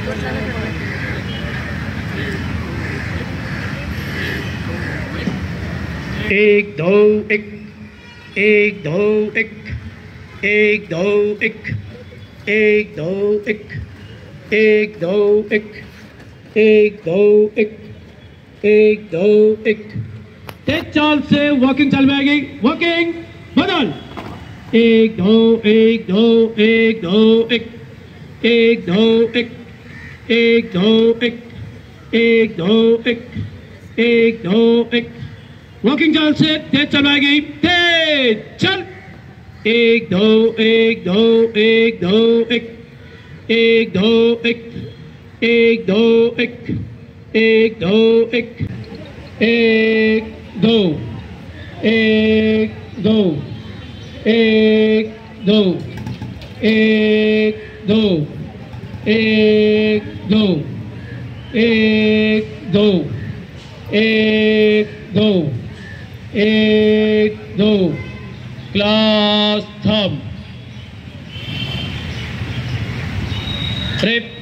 एक दो एक, एक दो एक, एक दो एक, एक दो एक, एक दो एक, एक दो एक, एक दो एक। तेज चाल से वॉकिंग चाल में आएगी, वॉकिंग बदल। एक दो एक दो एक दो एक, एक दो एक, एक दो एक, एक दो एक, एक दो एक। वॉकिंग चाल से तेज चाल में आएगी, तेज चल। एक दो एक दो एक दो एक, एक दो एक, एक दो एक, एक दो एक, एक दो, एक दो, एक दो, एक दो, एक दो, एक दो, एक दो, एक दो। क्लास थम। ट्रिप